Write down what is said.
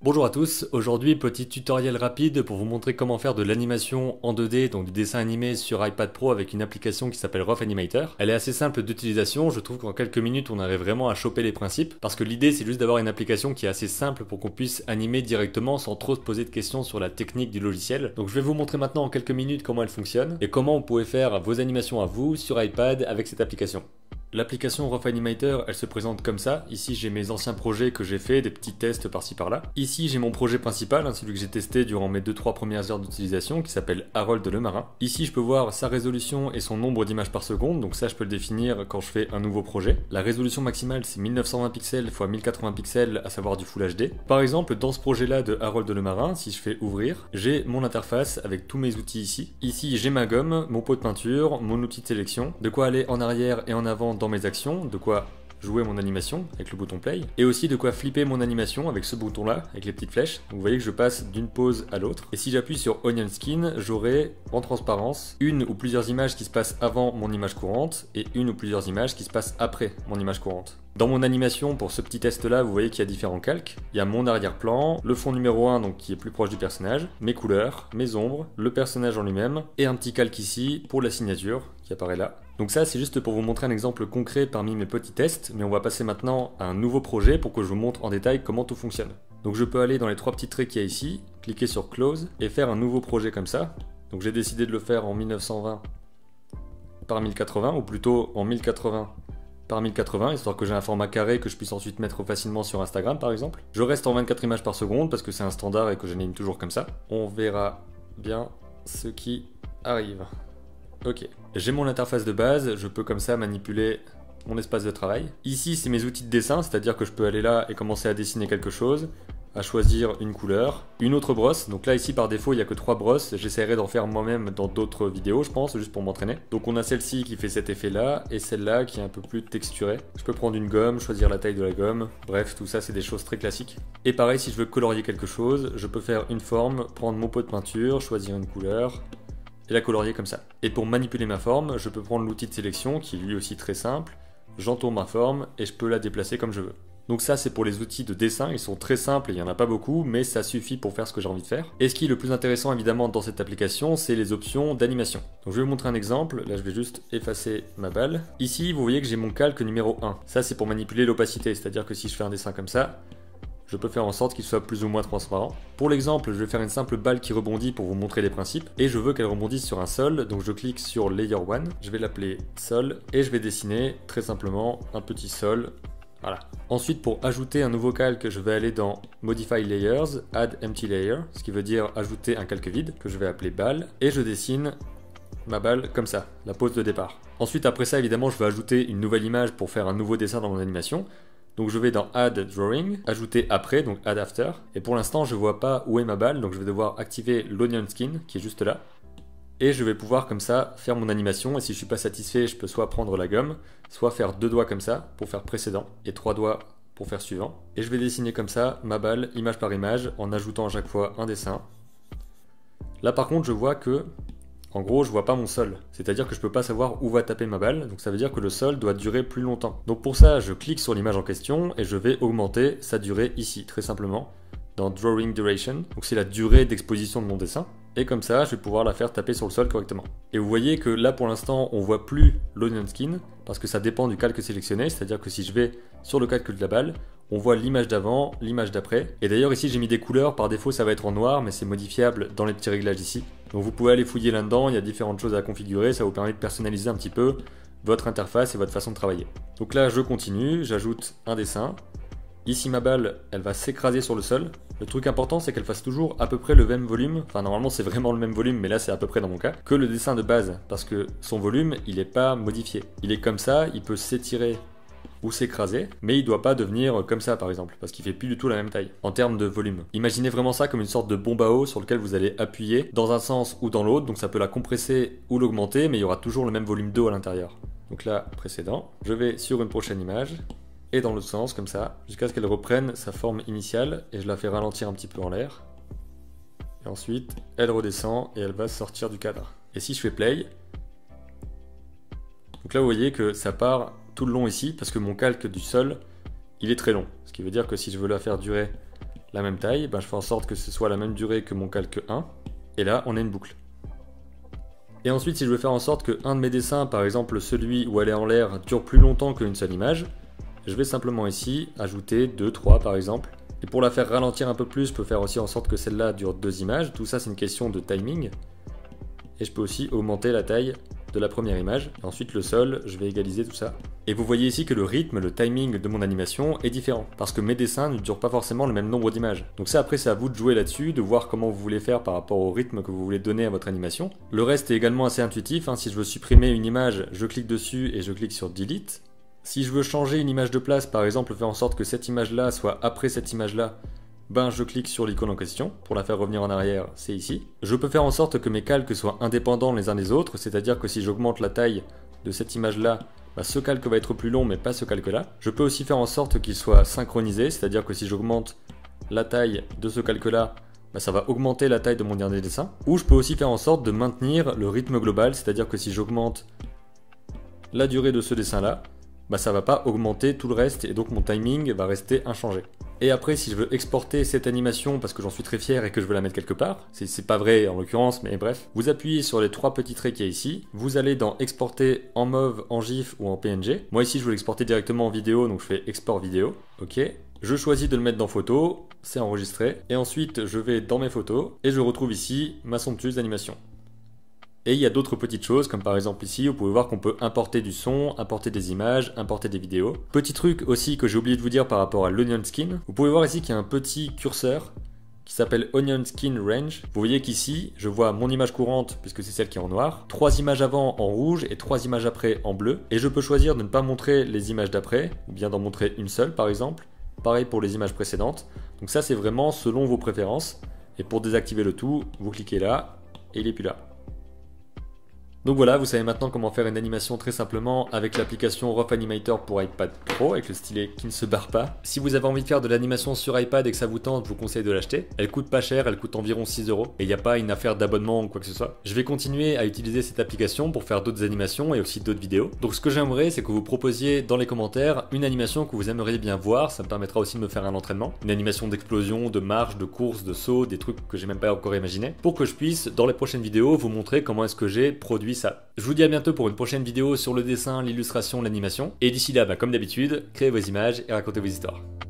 Bonjour à tous, aujourd'hui petit tutoriel rapide pour vous montrer comment faire de l'animation en 2D, donc du dessin animé sur iPad Pro avec une application qui s'appelle Rough Animator. Elle est assez simple d'utilisation, je trouve qu'en quelques minutes on arrive vraiment à choper les principes, parce que l'idée c'est juste d'avoir une application qui est assez simple pour qu'on puisse animer directement sans trop se poser de questions sur la technique du logiciel. Donc je vais vous montrer maintenant en quelques minutes comment elle fonctionne et comment vous pouvez faire vos animations à vous sur iPad avec cette application. L'application Rough Animator, elle se présente comme ça. Ici, j'ai mes anciens projets que j'ai fait, des petits tests par-ci par-là. Ici, j'ai mon projet principal, celui que j'ai testé durant mes 2-3 premières heures d'utilisation, qui s'appelle Harold le Marin. Ici, je peux voir sa résolution et son nombre d'images par seconde, donc ça, je peux le définir quand je fais un nouveau projet. La résolution maximale, c'est 1920 pixels x 1080 pixels, à savoir du Full HD. Par exemple, dans ce projet-là de Harold le Marin, si je fais ouvrir, j'ai mon interface avec tous mes outils ici. Ici, j'ai ma gomme, mon pot de peinture, mon outil de sélection, de quoi aller en arrière et en avant dans mes actions, de quoi jouer mon animation avec le bouton play, et aussi de quoi flipper mon animation avec ce bouton là, avec les petites flèches. Donc vous voyez que je passe d'une pose à l'autre, et si j'appuie sur Onion Skin, j'aurai en transparence une ou plusieurs images qui se passent avant mon image courante, et une ou plusieurs images qui se passent après mon image courante. Dans mon animation, pour ce petit test là, vous voyez qu'il y a différents calques. Il y a mon arrière-plan, le fond numéro 1 donc qui est plus proche du personnage, mes couleurs, mes ombres, le personnage en lui-même, et un petit calque ici pour la signature qui apparaît là. Donc ça c'est juste pour vous montrer un exemple concret parmi mes petits tests, mais on va passer maintenant à un nouveau projet pour que je vous montre en détail comment tout fonctionne. Donc je peux aller dans les trois petits traits qu'il y a ici, cliquer sur Close et faire un nouveau projet comme ça. Donc j'ai décidé de le faire en 1920 par 1080, ou plutôt en 1080 par 1080, histoire que j'ai un format carré que je puisse ensuite mettre facilement sur Instagram par exemple. Je reste en 24 images par seconde parce que c'est un standard et que j'anime toujours comme ça. On verra bien ce qui arrive. Ok, j'ai mon interface de base, je peux comme ça manipuler mon espace de travail. Ici c'est mes outils de dessin, c'est-à-dire que je peux aller là et commencer à dessiner quelque chose, à choisir une couleur, une autre brosse. Donc là ici par défaut il n'y a que 3 brosses, j'essaierai d'en faire moi-même dans d'autres vidéos je pense, juste pour m'entraîner. Donc on a celle-ci qui fait cet effet là, et celle-là qui est un peu plus texturée. Je peux prendre une gomme, choisir la taille de la gomme, bref tout ça c'est des choses très classiques. Et pareil si je veux colorier quelque chose, je peux faire une forme, prendre mon pot de peinture, choisir une couleur, et la colorier comme ça. Et pour manipuler ma forme, je peux prendre l'outil de sélection qui est lui aussi très simple, j'entoure ma forme et je peux la déplacer comme je veux. Donc ça c'est pour les outils de dessin, ils sont très simples, il n'y en a pas beaucoup, mais ça suffit pour faire ce que j'ai envie de faire. Et ce qui est le plus intéressant évidemment dans cette application, c'est les options d'animation. Donc je vais vous montrer un exemple, là je vais juste effacer ma balle. Ici vous voyez que j'ai mon calque numéro 1, ça c'est pour manipuler l'opacité, c'est-à-dire que si je fais un dessin comme ça, je peux faire en sorte qu'il soit plus ou moins transparent. Pour l'exemple, je vais faire une simple balle qui rebondit pour vous montrer les principes, et je veux qu'elle rebondisse sur un sol, donc je clique sur Layer 1, je vais l'appeler sol, et je vais dessiner très simplement un petit sol. Voilà. Ensuite, pour ajouter un nouveau calque, je vais aller dans Modify Layers, Add Empty Layer, ce qui veut dire ajouter un calque vide, que je vais appeler balle, et je dessine ma balle comme ça, la pose de départ. Ensuite, après ça, évidemment, je vais ajouter une nouvelle image pour faire un nouveau dessin dans mon animation. Donc je vais dans Add Drawing, ajouter après, donc Add After. Et pour l'instant, je vois pas où est ma balle, donc je vais devoir activer l'Onion Skin, qui est juste là. Et je vais pouvoir comme ça faire mon animation, et si je suis pas satisfait, je peux soit prendre la gomme, soit faire 2 doigts comme ça, pour faire précédent, et 3 doigts pour faire suivant. Et je vais dessiner comme ça ma balle, image par image, en ajoutant à chaque fois un dessin. Là par contre, je vois que, en gros, je vois pas mon sol, c'est-à-dire que je peux pas savoir où va taper ma balle, donc ça veut dire que le sol doit durer plus longtemps. Donc pour ça, je clique sur l'image en question et je vais augmenter sa durée ici, très simplement, dans Drawing Duration, donc c'est la durée d'exposition de mon dessin, et comme ça, je vais pouvoir la faire taper sur le sol correctement. Et vous voyez que là, pour l'instant, on voit plus l'Onion Skin, parce que ça dépend du calque sélectionné, c'est-à-dire que si je vais sur le calque de la balle, on voit l'image d'avant, l'image d'après. Et d'ailleurs ici j'ai mis des couleurs, par défaut ça va être en noir, mais c'est modifiable dans les petits réglages ici. Donc vous pouvez aller fouiller là-dedans, il y a différentes choses à configurer, ça vous permet de personnaliser un petit peu votre interface et votre façon de travailler. Donc là je continue, j'ajoute un dessin. Ici ma balle, elle va s'écraser sur le sol. Le truc important c'est qu'elle fasse toujours à peu près le même volume, enfin normalement c'est vraiment le même volume, mais là c'est à peu près dans mon cas, que le dessin de base, parce que son volume il n'est pas modifié. Il est comme ça, il peut s'étirer ou s'écraser, mais il doit pas devenir comme ça par exemple, parce qu'il fait plus du tout la même taille en termes de volume. Imaginez vraiment ça comme une sorte de bombe à eau sur lequel vous allez appuyer dans un sens ou dans l'autre, donc ça peut la compresser ou l'augmenter, mais il y aura toujours le même volume d'eau à l'intérieur. Donc là, précédent, je vais sur une prochaine image, et dans l'autre sens comme ça, jusqu'à ce qu'elle reprenne sa forme initiale, et je la fais ralentir un petit peu en l'air. Et ensuite, elle redescend et elle va sortir du cadre. Et si je fais play, donc là vous voyez que ça part tout le long ici, parce que mon calque du sol, il est très long. Ce qui veut dire que si je veux la faire durer la même taille, je fais en sorte que ce soit la même durée que mon calque 1. Et là, on a une boucle. Et ensuite, si je veux faire en sorte que un de mes dessins, par exemple celui où elle est en l'air, dure plus longtemps qu'une seule image, je vais simplement ici ajouter 2, 3 par exemple. Et pour la faire ralentir un peu plus, je peux faire aussi en sorte que celle-là dure 2 images. Tout ça, c'est une question de timing. Et je peux aussi augmenter la taille de la première image. Et ensuite, le sol, je vais égaliser tout ça. Et vous voyez ici que le rythme, le timing de mon animation est différent. Parce que mes dessins ne durent pas forcément le même nombre d'images. Donc ça, après, c'est à vous de jouer là-dessus, de voir comment vous voulez faire par rapport au rythme que vous voulez donner à votre animation. Le reste est également assez intuitif. Si je veux supprimer une image, je clique dessus et je clique sur Delete. Si je veux changer une image de place, par exemple, faire en sorte que cette image-là soit après cette image-là, je clique sur l'icône en question. Pour la faire revenir en arrière, c'est ici. Je peux faire en sorte que mes calques soient indépendants les uns des autres, c'est-à-dire que si j'augmente la taille de cette image-là, ce calque va être plus long, mais pas ce calque-là. Je peux aussi faire en sorte qu'il soit synchronisé, c'est-à-dire que si j'augmente la taille de ce calque-là, ça va augmenter la taille de mon dernier dessin. Ou je peux aussi faire en sorte de maintenir le rythme global, c'est-à-dire que si j'augmente la durée de ce dessin-là, ça va pas augmenter tout le reste et donc mon timing va rester inchangé. Et après, si je veux exporter cette animation parce que j'en suis très fier et que je veux la mettre quelque part, c'est pas vrai en l'occurrence, mais bref, vous appuyez sur les 3 petits traits qu'il y a ici, vous allez dans exporter en MOV, en GIF ou en PNG. Moi ici, je veux l'exporter directement en vidéo, donc je fais export vidéo. Ok. Je choisis de le mettre dans photo, c'est enregistré. Et ensuite, je vais dans mes photos et je retrouve ici ma somptueuse animation. Et il y a d'autres petites choses, comme par exemple ici, vous pouvez voir qu'on peut importer du son, importer des images, importer des vidéos. Petit truc aussi que j'ai oublié de vous dire par rapport à l'Onion Skin, vous pouvez voir ici qu'il y a un petit curseur qui s'appelle Onion Skin Range. Vous voyez qu'ici, je vois mon image courante, puisque c'est celle qui est en noir, 3 images avant en rouge et 3 images après en bleu. Et je peux choisir de ne pas montrer les images d'après, ou bien d'en montrer une seule par exemple. Pareil pour les images précédentes. Donc ça, c'est vraiment selon vos préférences. Et pour désactiver le tout, vous cliquez là, et il n'est plus là. Donc voilà, vous savez maintenant comment faire une animation très simplement avec l'application Rough Animator pour iPad Pro avec le stylet qui ne se barre pas. Si vous avez envie de faire de l'animation sur iPad et que ça vous tente, je vous conseille de l'acheter. Elle coûte pas cher, elle coûte environ 6 € et il n'y a pas une affaire d'abonnement ou quoi que ce soit. Je vais continuer à utiliser cette application pour faire d'autres animations et aussi d'autres vidéos. Donc ce que j'aimerais, c'est que vous proposiez dans les commentaires une animation que vous aimeriez bien voir, ça me permettra aussi de me faire un entraînement. Une animation d'explosion, de marche, de course, de saut, des trucs que j'ai même pas encore imaginé, pour que je puisse, dans les prochaines vidéos, vous montrer comment est-ce que j'ai produit ça. Je vous dis à bientôt pour une prochaine vidéo sur le dessin, l'illustration, l'animation. Et d'ici là, comme d'habitude, créez vos images et racontez vos histoires.